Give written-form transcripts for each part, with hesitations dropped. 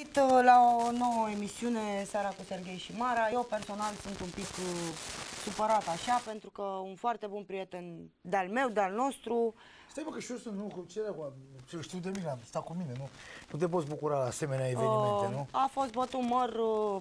La o nouă emisiune, Seara cu Serghei și Mara. Eu personal sunt un pic supărat așa, pentru că un foarte bun prieten de-al meu, de-al nostru... Stai bă, că și eu sunt, nu, știu de mine, am stat cu mine, nu? Nu te poți bucura la asemenea evenimente, nu? A fost bătut măr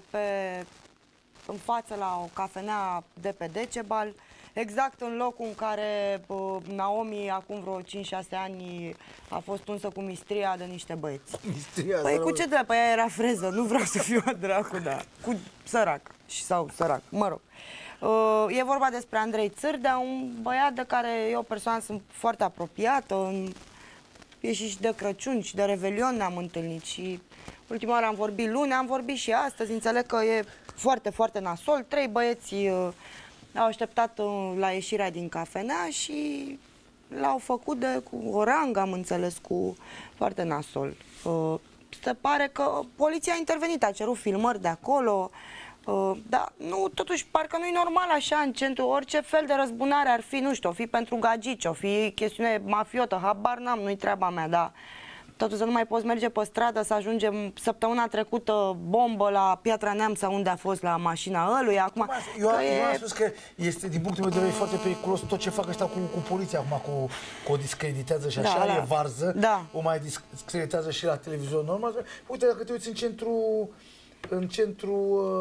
în față la o cafenea de pe Decebal, exact în locul în care Naomi, acum vreo 5-6 ani, a fost unsă cu mistria de niște băieți. Mistria, păi cu ce drept? Păi ea era freză, nu vreau să fiu a dracu, dar cu sărac sau sărac, mă rog. E vorba despre Andrei Țârdea, un băiat de care eu personal sunt foarte apropiată. E și de Crăciun și de Revelion ne-am întâlnit și ultima oară am vorbit luni, am vorbit și astăzi. Înțeleg că e foarte, foarte nasol. 3 băieți au așteptat la ieșirea din cafenea și l-au făcut cu o rangă, am înțeles, cu foarte nasol. Se pare că poliția a intervenit, a cerut filmări de acolo. Dar nu, totuși, parcă nu-i normal așa în centru, orice fel de răzbunare ar fi, nu știu, o fi pentru gagici, o fi chestiune mafiotă, habar n-am, nu-i treaba mea, dar totuși să nu mai poți merge pe stradă, să ajungem săptămâna trecută bombă la Piatra Neamț sau unde a fost la mașina ălui, acum... Eu am spus că este, din punctul meu de vedere, foarte periculos tot ce fac ăștia cu poliția acum, cu o discreditează și așa, e varză, o mai discreditează și la televizor normal. Uite, dacă te uiți în centru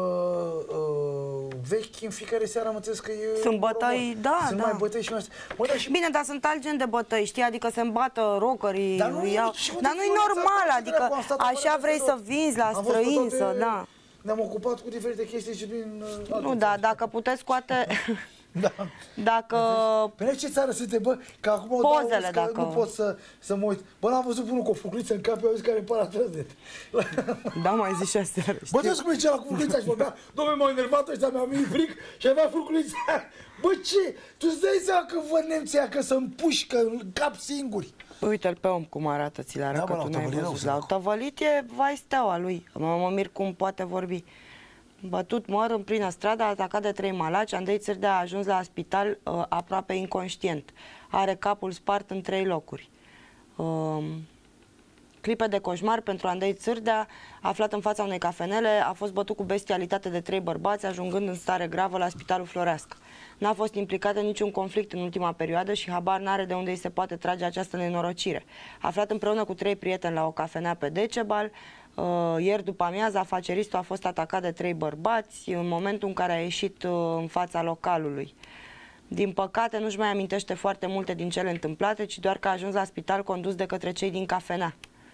vechi, în fiecare seară am înțeles că e... Sunt bătăi, da, sunt mai bătăi și mai... Bine, dar sunt alt gen de bătăi, știi? Adică se îmbată rockerii, dar nu-i normal, adică așa vrei să vinzi la străini, să, da. Ne-am ocupat cu diferite chestii și prin... Nu, da, dacă puteți scoate... Da. Dacă... Pe ce țară suntem, bă? Că acum pozele, că nu pot să mă uit. Bă, l-am văzut unul cu o furculiță în cap, eu am zis că are paratrăzet. Da, mai zici astea. Bă, te-ați cum zicea la furculița și vorbea, dom'le, m-au enervat ăștia, mi-au venit fric și avea furculița. Bă, ce? Tu îți dai seama că văd nemții că să împușcă în cap singuri. Uite-l pe om cum arată, ți-l arăt, că tu n-ai văzut. L-au tăvălit, e vai steaua lui. Mă mir cum poate vorbi. Bătut măr în plină stradă, atacat de 3 malaci. Andrei Țârdea a ajuns la spital aproape inconștient. Are capul spart în 3 locuri. Clipe de coșmar pentru Andrei Țârdea, aflat în fața unei cafenele, a fost bătut cu bestialitate de 3 bărbați, ajungând în stare gravă la Spitalul Floreasca. N-a fost implicat în niciun conflict în ultima perioadă și habar n-are de unde îi se poate trage această nenorocire. Aflat împreună cu 3 prieteni la o cafenea pe Decebal, ieri după amiază, afaceristul a fost atacat de 3 bărbați în momentul în care a ieșit în fața localului. Din păcate, nu-și mai amintește foarte multe din cele întâmplate, ci doar că a ajuns la spital condus de către cei din cafenea.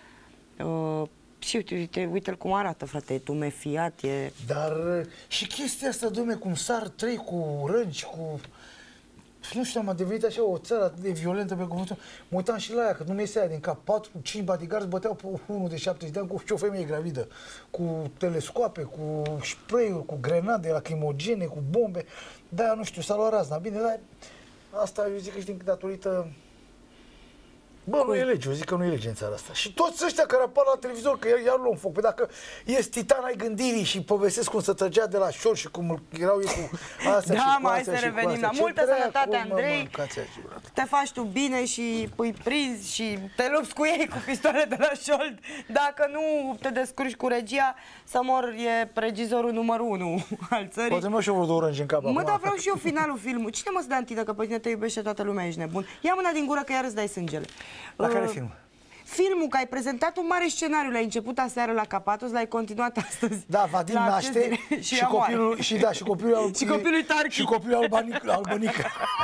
Și uite-l cum arată, frate, e tumefiat, e... Dar și chestia asta, dom'le, cum sar 3 cu răgi, cu... Nu știu, am devenit așa o țară atât de violentă pe cuvântul. Mă uitam și la ea, că nu mi-e aia din cap. 4-5 bodyguards băteau pe unul de 70 de ani cu o femeie gravidă. Cu telescoape, cu spray-uri, cu grenade lacrimogene, cu bombe. Da, nu știu, s-a luat razna. Bine, dar asta eu zic că știi datorită... Bă, nu e lege, eu zic că nu e lege în țara asta. Și toți ăștia care apar la televizor, că iar luăm foc. Păi dacă ești titan ai gândirii și povestesc cum se trăgea de la șor și cum erau ei cu astea da, și cu mai astea să revenim la multă sănătate, Andrei. Te faci tu bine și îi prinzi și te lupți cu ei cu pistoale de la șold. Dacă nu te descurci cu regia, să mor e regizorul numărul 1 al țării. Poate nu și-o vreo 2 oranji în cap. Mă, dar vreau și eu finalul filmului. Cine mă să dea în tine, că pe tine te iubește toată lumea, ești nebun? Ia mâna din gură că iar îți dai sângele. La care film? Filmul, că ai prezentat un mare scenariu, l-ai început aseară la Capatos, l-ai continuat astăzi. Da, Vadim naște și copilul și copilul și copilul Tarchi. Și copilul albănică.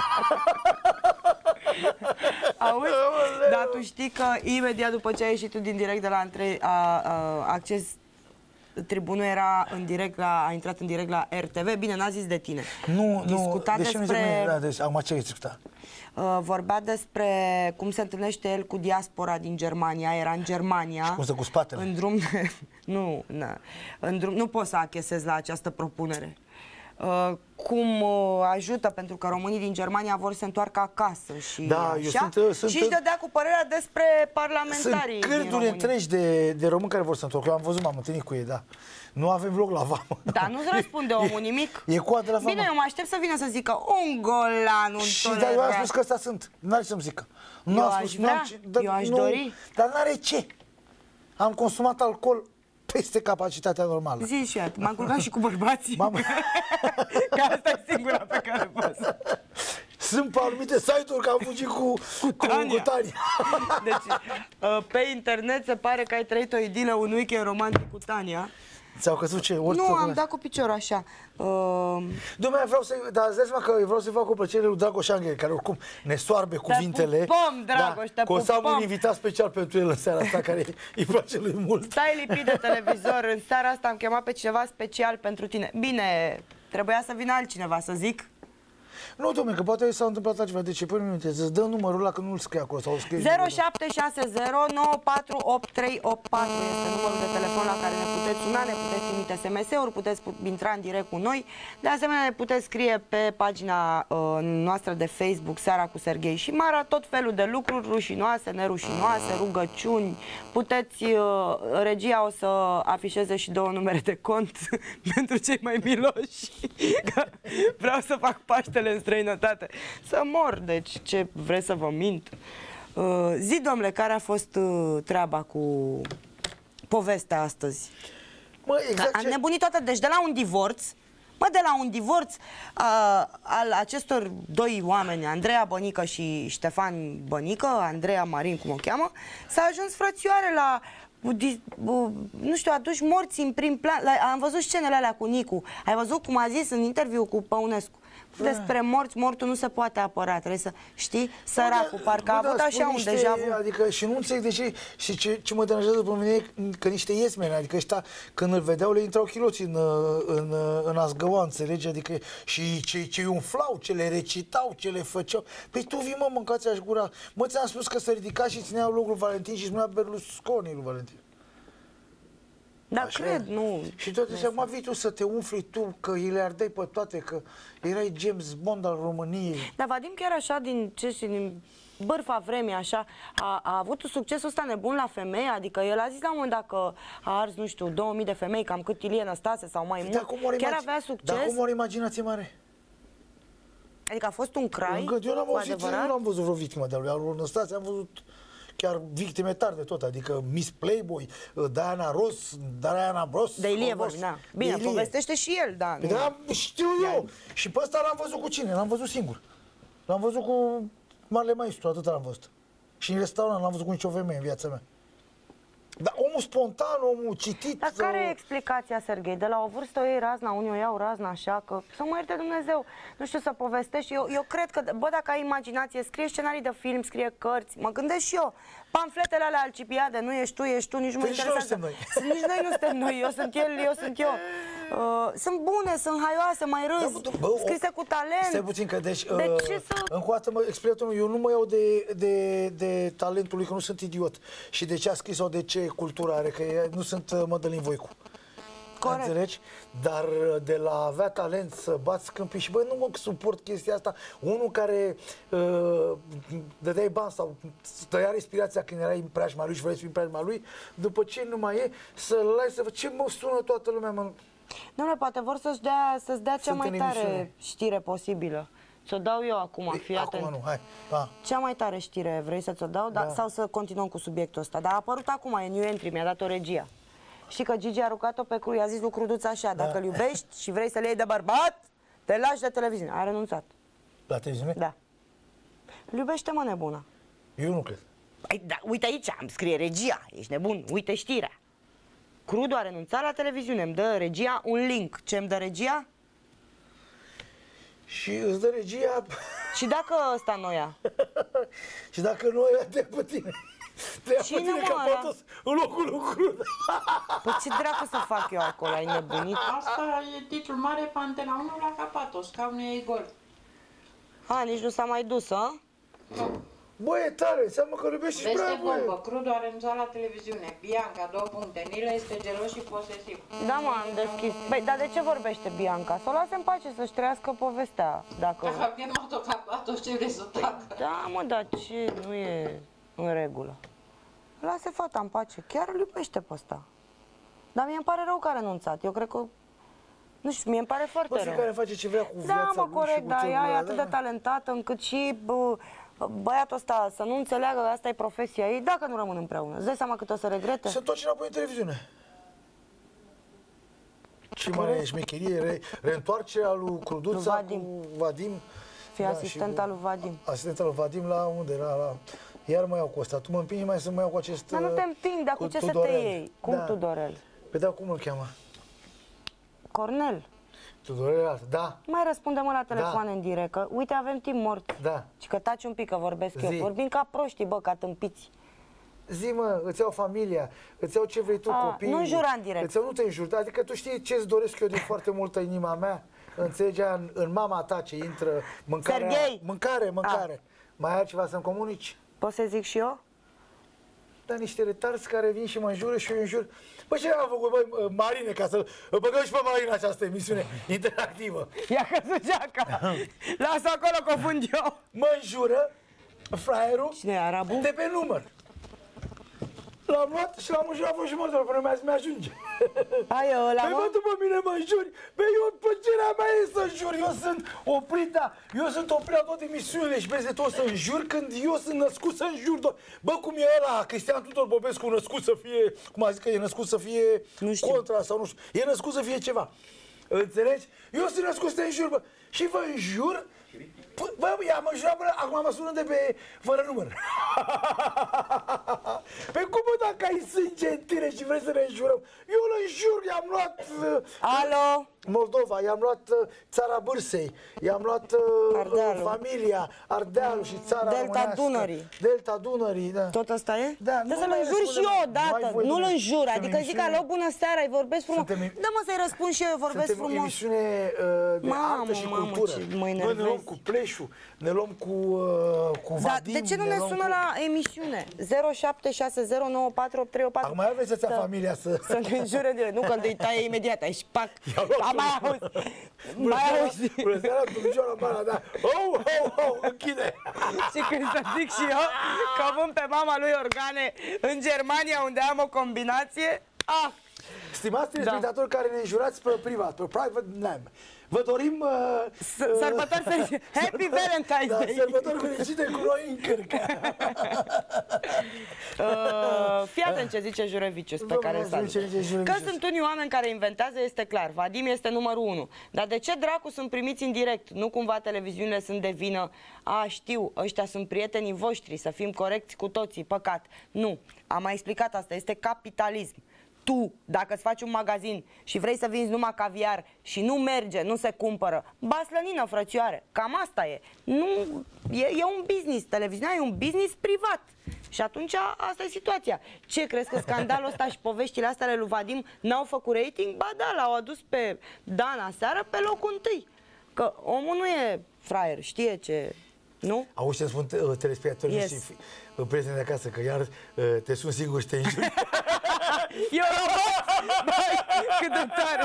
Auzi? Dar tu știi că imediat după ce ai ieșit tu din direct de la Acces, Tribunul era în direct a intrat în direct la RTV. Bine, n-a zis de tine. Nu, discuta despre... Acum ce discuta? Vorbea despre cum se întâlnește el cu diaspora din Germania, era în Germania. Și cum stă cu spatele? În drum de... nu pot să achesez la această propunere. Cum ajută, pentru că românii din Germania vor să se întoarcă acasă și da, așa, și își dădea cu părerea despre parlamentarii. Sunt cârduri întregi de români care vor să se întoarcă. Eu am văzut, m-am întâlnit cu ei, da. Nu avem loc la vamă. Da, nu-ți răspunde omul nimic. E coadă la vamă. Bine, eu mă aștept să vină să zică un golan, un și da, eu am spus că ăsta sunt. N-are să-mi zică. Eu aș dori. Dar n-are ce. Am consumat alcool peste capacitatea normală. Zi și iată, m-am culcat și cu bărbații. Că asta e singura pe care pot să... Sunt pe anumite site-uri că am fugit cu Tania. Deci, pe internet se pare că ai trăit o idilă, un weekend romantic cu Tania. Ți-au căzut ce? Nu, am dat cu piciorul așa. Dom'le, vreau să... Dar îți dai seama că vreau să-i fac o plăcere lui Dragoș Anghel, care oricum ne soarbe cuvintele. Te pupăm, Dragoș, te pupăm. O să am un pupăm. invitat special pentru el în seara asta, care îi place lui mult. Stai lipit de televizor, în seara asta am chemat pe cineva special pentru tine. Bine, trebuia să vină altcineva, să zic. Nu, dom'le, că poate s-a întâmplat altceva. Deci, până minute, îți dă numărul ăla că nu-l scrie acolo. Sau 0760 948384 este numărul de telefon la care ne puteți suna, ne puteți trimite SMS-uri, puteți intra în direct cu noi. De asemenea, ne puteți scrie pe pagina noastră de Facebook, Seara cu Serghei și Mara, tot felul de lucruri, rușinoase, nerușinoase, rugăciuni. Puteți, regia o să afișeze și 2 numere de cont pentru cei mai miloși. Vreau să fac Paștele în străinătate. Să mor, deci ce vreți să vă mint? Zi, domnule, care a fost treaba cu povestea astăzi? Mă, exact am nebunit toată, deci de la un divorț, de la un divorț al acestor 2 oameni, Andreea Bănică și Ștefan Bănică, Andreea Marin, cum o cheamă, s-a ajuns frățioare la... nu știu, aduși morți în prim plan. Am văzut scenele alea cu Nicu. Ai văzut cum a zis în interviu cu Păunescu? Despre morți, mortul nu se poate apăra. Trebuie să știi, săracul, parcă a avut așa un deja vu. Adică și nu înțeleg de ce. Și ce mă deranjează pe mine e că niște iesmeni, adică ăștia când îl vedeau le intrau chiloții în a zgăua, înțelegi? Adică și ce umflau, ce le recitau, ce le făceau. Păi tu vii, mă, mâncați-aș gura. Mă, ți-am spus că se ridica și ținea locul Valentin și spunea Berlusconi lui Valentin. Da, așa cred, nu. Și toate ziceam, mă, vii tu să te umfli tu, că îi le ardeai pe toate, că erai James Bond al României. Dar Vadim chiar așa, din bârfa vremii, așa, a avut succesul ăsta nebun la femei, adică el a zis la un moment dat că a ars, nu știu, 2000 de femei, cam cât Ilie Năstase sau mai mult. Chiar avea succes. Dar cum o imaginație mare? Adică a fost un crai, eu n-am văzut vreo victimă de-a lui Ilie Năstase, am văzut chiar victime tari de tot, adică Miss Playboy, Diana Ross, Diana Ross. De Ilie vorbim, da. Bine, povestește și el, da. Da, știu eu. Și pe ăsta l-am văzut cu cine? L-am văzut singur. L-am văzut cu Marele Maestru, atât l-am văzut. Și în restaurant l-am văzut cu nicio femeie în viața mea. Dar omul spontan, omul citit... Dar care e explicația, Serghei? De la o vârstă o iei razna, unii o iau razna așa, că să mă ierte Dumnezeu, nu știu să povestești. Eu cred că, bă, dacă ai imaginație, scrie scenarii de film, scrie cărți, mă gândesc și eu. Pamfletele alea Alcibiade, nu ești tu, nici nu mă interesează. Nici noi nu suntem noi, eu sunt el, eu sunt eu. Sunt bune, sunt haioase, mai râzi, scrise cu talent. Stai puțin că, deci, de ce să... încă o dată mă explică, eu nu mă iau de talentul lui, că nu sunt idiot. Și de ce a scris sau de ce cultură are, că nu sunt Mădălin Voicu. Corect. Înțelegi? Dar de la a avea talent să bați câmpii și băi, nu mă suport chestia asta. Unul care dădeai bani sau tăia respirația când erai în preajma lui și vrei să fii în preajma lui, după ce nu mai e, să-l lași să văd ce mă sună toată lumea, mă. Dom'le, poate vor să-ți dea cea mai tare știre posibilă. Ți-o dau eu acum, fii atent. Acum nu, hai. Ha. Cea mai tare știre, vrei să ți-o dau? Da. Sau să continuăm cu subiectul ăsta? Dar a apărut acum, e new entry, mi-a dat-o regia. Știi că Gigi a rugat-o pe Cru, i-a zis lui Cruduț așa, dacă îl iubești și vrei să-l iei de bărbat, te lași de televiziune. A renunțat. La televiziune? Da. Îl iubește, mă, nebună. Eu nu cred. Da, uite aici, am scrie regia, ești nebun, uite știrea. Crudu a renunțat la televiziune, îmi dă regia un link. Ce îmi dă regia? Și îți dă regia... Și dacă ăsta noia? Și dacă noia te ia pe tine? Te ia pe tine ca patos în locul lui Crudu. Păi ce dracu să fac eu acolo, ai nebunit? Asta e titlul mare pe Antena 1 la Capatos, scaunul ei gol. A, nici nu s-a mai dus, a? Bă, e tare, înseamnă că iubești și prea vorbă, Crudu a renunțat la televiziune. Bianca, 2 puncte. Nilă este gelos și posesiv. Da, mă, am deschis. Băi, dar de ce vorbește Bianca? Să o lase în pace să-și trăiască povestea, dacă... Dacă a chemat-o Capatos, ce vrei să tacă? Da, mă, dar ce nu e în regulă? Lase fata în pace, chiar îl iubește pe ăsta. Dar mie îmi pare rău că a renunțat, eu cred că... Nu știu, mie îmi pare foarte rău. Fiecare face ce vrea cu viața lui. Da, mă, corect, dar ea e atât de talentată încât și... băiatul ăsta să nu înțeleagă că asta e profesia ei, dacă nu rămân împreună. Îți dai seama cât o să regrete? Se întoarce înapoi în televiziune. și mai șmecherie, reîntoarcerea lui Cruduța Vadim. cu Vadim. Fii asistent al lui Vadim. Asistent al lui Vadim la unde? Iar mă iau cu ăsta. Tu mă împingi mai să mă iau cu acest... Dar nu te împing, dar cu ce Tudorel. să te iei? Cum Da. Tudorel? Păi da, cum îl cheamă? Cornel. Tudorel altă. Da, Mai răspunde-mă la telefon în direct, că uite avem timp mort. da. Și că taci un pic, că vorbesc eu. Zi. Vorbim ca proștii, bă, ca tâmpiți. Zi, mă, îți iau familia, îți iau ce vrei tu, copiii. nu înjura în direct. Îți iau, nu te înjuri, adică tu știi ce-ți doresc eu din foarte multă inima mea? Înțelegi, în mama ta ce intră mâncarea... Serghei! Mâncare. Mai ai ceva să-mi comunici? Poți să zic și eu? Da, niște retarzi care vin și mă înjură și eu îi înjur. Bă, ce am făcut, bă, Marine, ca să băgăm și pe Marine în această emisiune interactivă? Ia căzut geaca! Lasă acolo că o fund eu! Mă înjură fraierul Cine e, arabul? de pe număr. L-am luat și l-am înjurat și mă până mi-ajunge. Hai, ăla, Păi mă? mă, după mine mă înjuri. Băi, eu, plăcerea mea e să înjur. Eu sunt oprit, da. Eu sunt oprit la toate emisiunile și vezi de tot să înjur când eu sunt născut să înjur. Bă, cum e ăla, Cristian Tudor Popescu născut să fie, cum a zis că e născut să fie Nu știu. contra sau nu știu. E născut să fie ceva. Înțelegi? Eu sunt născut să te înjur, bă. Și vă înjur. Bă, i-am înjurat până, acum mă sună de pe fără număr. Pe cum, bă, dacă ai sânge în tine și vrei să ne înjurăm? Eu îl înjur, i-am luat Alo? Moldova, i-am luat țara Bârsei, i-am luat Ardealul. familia, Ardealul și țara Delta românească. Delta Delta Dunării, da. Tot asta e? Da, Trebuie nu să-l mai înjur și răspundem. eu Nu mai odată, voi, nu-l domnule. înjur, Suntem adică zic emisiune- alo, bună seara, îi vorbesc frumos. Suntem em- Dă-mă să-i răspund și eu, îi vorbesc Suntem o frumos. emisiune de Mamă, artă și mamă, cultură. ce mă Noi ne enervezi. luăm cu Pleșu, ne luăm cu Dar Vadim. de ce nu ne luăm sună cu... la emisiune? 0760948384. Acum aveți atâția familia să... Să ne înjure în direct. Nu că îi taie imediat, ai șpac. Am mai auzit. Mai auzit. Bună seara, Dumnezeu Mara, da. Oh, oh, oh, închide. Și când să zic și eu că vând pe mama lui organe în Germania, unde am o combinație, Stimați telespectatori care ne înjurați pe privat, pe private name, vă dorim... sărbători fericite. Happy Valentine's Da, Day! sărbători fericite cu noi în cârcă. Fii atent ce zice Jurevicius pe Domnule, care zice Jurevicius. Că sunt unii oameni care inventează, este clar. Vadim este numărul 1. Dar de ce dracu sunt primiți în direct? Nu cumva televiziunile sunt de vină? A, știu, ăștia sunt prietenii voștri, să fim corecți cu toții, păcat. Nu, am mai explicat asta, este capitalism. Tu, dacă îți faci un magazin și vrei să vinzi numai caviar și nu merge, nu se cumpără, baslănină, frățioare, cam asta e. Nu, e un business, televiziunea e un business privat. Și atunci asta e situația. Ce, crezi că scandalul ăsta și poveștile astea ale lui Vadim n-au făcut rating? Ba da, l-au adus pe Dan aseară pe locul întâi. Că omul nu e fraier, știe ce... Nu? Auzi ce spun telespectatorii Yes. și prietenii de acasă, că iar te sun singur și te înjuri. Eu cât de tare!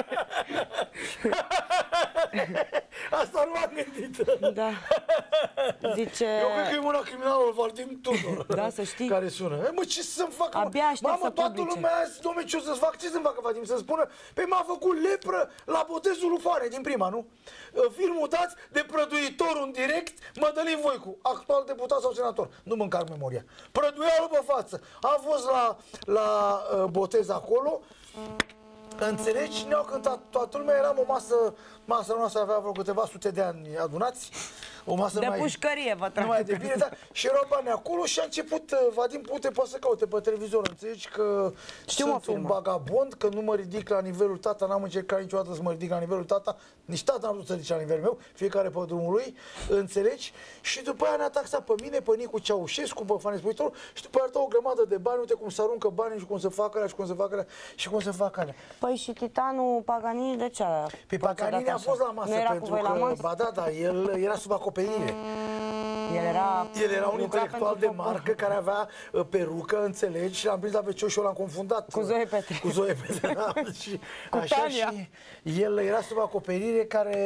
Asta nu m-am gândit. Da. Zice... Eu cred că e mâna criminalul Vadim Tudor. Da, să știi. Care sună. Mă, ce să-mi facă? Abia aștept Mamă, să toată publice. lumea azi, dom'le, ce o să-ți fac? Ce să-mi facă Vadim? Să spună, pe m-a făcut lepră la botezul lui Foare din prima, nu? Filmul dați de prăduitorul în direct, Mădălin Voicu, actual deputat sau senator. Nu mă încarc memoria. Prăduialul pe față. Am fost la botez acolo. Înțelegi? Ne-au cântat toată lumea, eram o masa noastră avea vreo câteva sute de ani adunați. O masă De numai- pușcărie, vă trag. numai de bine, da. Și erau bani acolo și a început, Vadim, poate să caute pe televizor, înțelegi că Știu, mă, sunt un filmă. vagabond, că nu mă ridic la nivelul tata, n-am încercat niciodată să mă ridic la nivelul tata, nici tata n-a vrut să ridice la nivelul meu, fiecare pe drumul lui, înțelegi? Și după aia ne-a taxat pe mine, pe Nicu Ceaușescu, pe Fane Spuitorul și după aia o grămadă de bani, uite cum se aruncă banii și cum se fac alea și cum se fac alea și cum se fac alea. Păi și Titanul Paganini de ce a Pe Paganini a fost la masă Nu era cu pentru voi la că, masă? ba da, el era sub acoperire. El era un lucra intelectual pentru de popor. marcă care avea perucă, înțelegi, și l-am prins la WC și eu l-am confundat. Cu Zoe Petre. Cu Zoe Petre, da. Și, Cu așa, Tania. și el era sub acoperire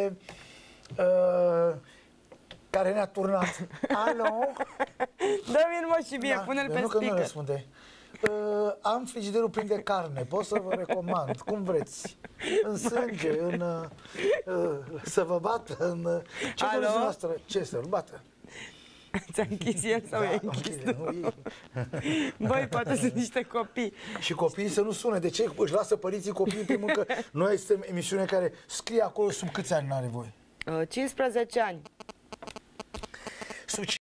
care ne-a turnat. Alo? Dă-mi mă și mie, Da, pune-l eu pe nu că nu speaker. răspunde. Am frigiderul plin de carne, pot să vă recomand, cum vreți. În sânge, să vă bată, ce Alo? vreți noastră? Ce să-l bată? Ți-a închis el sau i-a închis tu? Băi, poate sunt niște copii. Și copiii să nu sune. De ce își lasă părinții copiii pe mâncă? Noi suntem emisiune care scrie acolo sub câți ani n-are voi. 15 ani. Sub